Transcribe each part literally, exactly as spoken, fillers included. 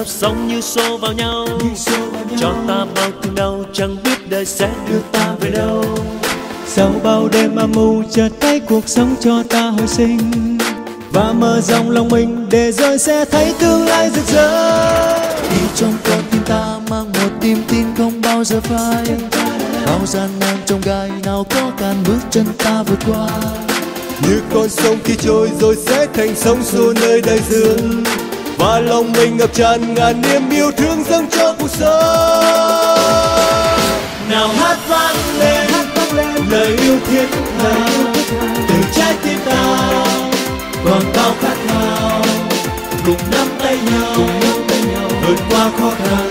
sóng như xô vào nhau, cho ta bao thương đau, chẳng biết đời sẽ đưa ta về đâu. Sau bao đêm âm mưu chợt thấy cuộc sống cho ta hồi sinh, và mở rộng lòng mình để rồi sẽ thấy tương lai rực rỡ. Vì trong con tim ta mang một niềm tin không bao giờ phai, bao gian nan trong gai nào có cản bước chân ta vượt qua. Như con sông khi trôi rồi sẽ thành sóng xô nơi đại dương, và lòng mình ngập tràn ngàn niềm yêu thương dâng cho cuộc sống. Nào hát vang lên lời yêu thiết tha từ trái tim ta, còn bao khát khao cùng nắm tay nhau vượt qua khó khăn,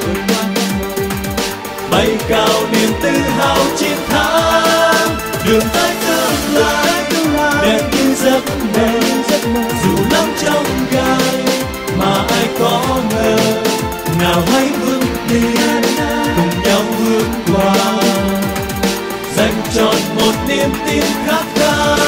bay cao niềm tự hào chiến thắng. Đường tới tương lai đẹp như giấc mơ, dù lắm trong gai mà ai có ngờ. Nào hãy vững tin cùng nhau vượt qua, dành trọn một niềm tin khát khao.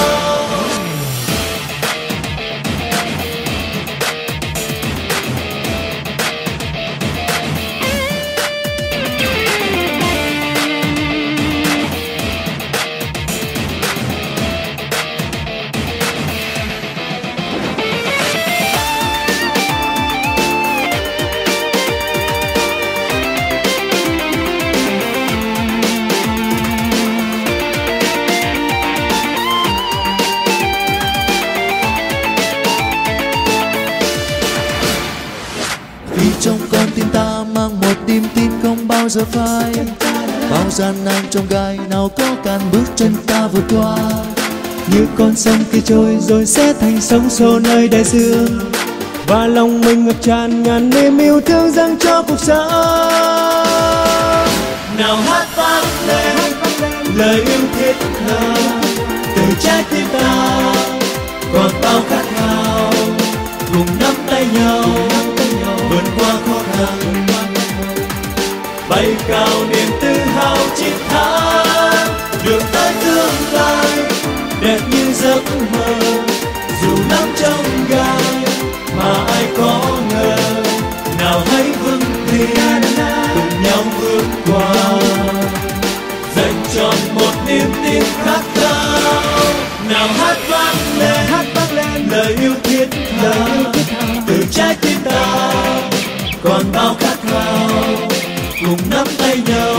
Trong con tim ta mang một niềm tin không bao giờ phai, bao gian nan trong gai nào có cản bước chân ta vượt qua. Như con sông khi trôi rồi sẽ thành sóng xô nơi đại dương, và lòng mình ngập tràn ngàn niềm yêu thương dâng cho cuộc sống. Nào hát vang lên lời yêu thiết tha từ trái tim ta, còn bao khát khao cùng nắm tay nhau vượt qua khó khăn, bay cao niềm tự hào chiến thắng. Đường tới tương lai đẹp như giấc mơ, dù lắm trong gai mà ai có ngờ. Nào hãy vững tin cùng nhau vượt qua, dành trọn một niềm tin khát khao. Nào hát vang lên lời yêu thiết tha từ trái tim ta, còn bao khát khao cùng nắm tay nhau